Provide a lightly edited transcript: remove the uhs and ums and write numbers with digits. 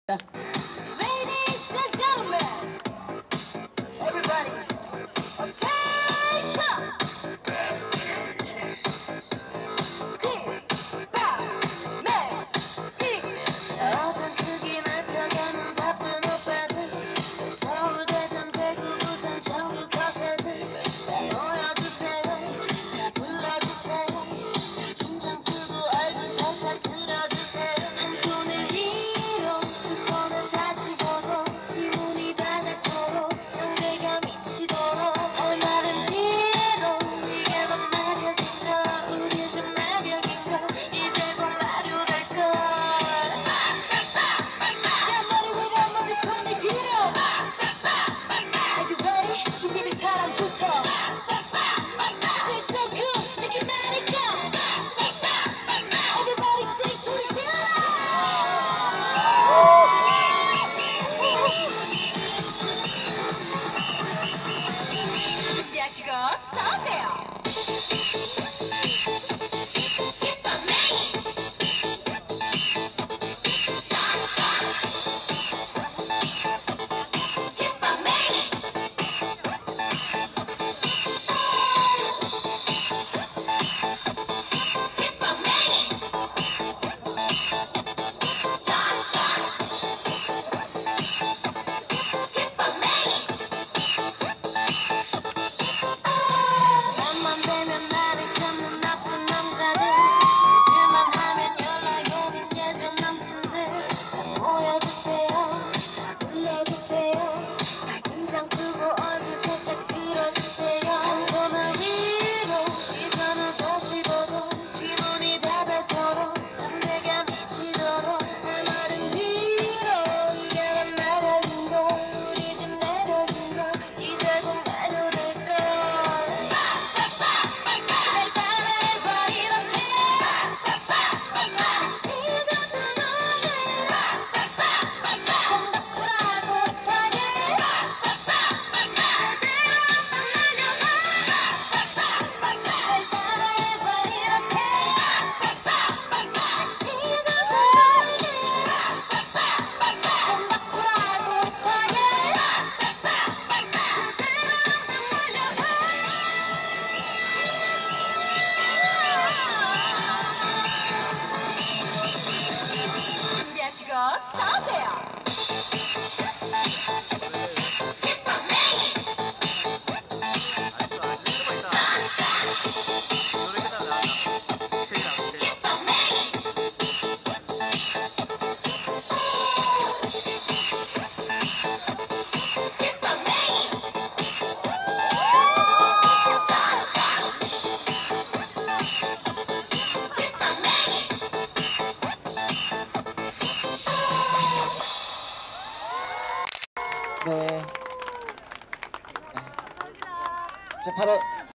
Ladies and gentlemen, everybody, attention! 어전 크기 넓혀가는 바쁜 오빠들 서울, 대전, 대구, 부산, 전국 거세들 다 모여주세요. 다 불러주세요. 긴장 풀고 얼굴 살짝 들어주세요. 한 손을 위로 시선을 45도 지문이 닿도록 상대가 미치도록 얼마든지로 이게 더 마력인가 우리 좀 마력인가 이제 곧 마료랄걸. 내 머리 위로 모두 손을 들어. Are you ready? 준비된 사람부터 Feel so good 느낌 나니까 Everybody say 소리 질러. 준비하시고 서세요. 맘만 되면 나를 찾는 나쁜 남자들 잊을만 하면 연락 오는 예전 남친들 다 모여주세요. 다 불러주세요. 다 긴장 풀고 얼굴 살짝 들어주세요. 한 손을 위로 시선은 45도 지문이 닿도록 상대가 미치도록 얼마든지로 이게 난 매력인걸 우리 집 매력인걸 이제 곧 마련할걸. 준비하시고 서세요. 네. 자, 바로